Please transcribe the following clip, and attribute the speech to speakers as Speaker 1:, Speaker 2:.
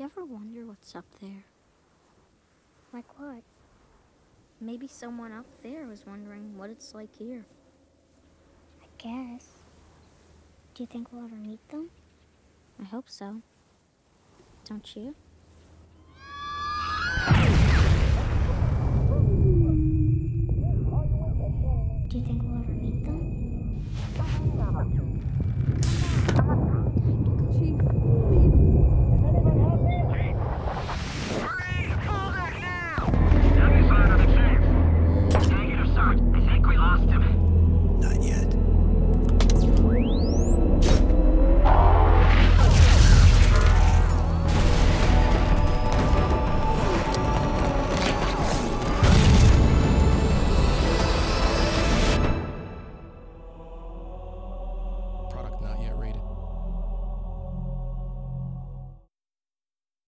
Speaker 1: You ever wonder what's up there?
Speaker 2: Like what?
Speaker 1: Maybe someone up there was wondering what it's like here.
Speaker 2: I guess. Do you think we'll ever meet them?
Speaker 1: I hope so. Don't you?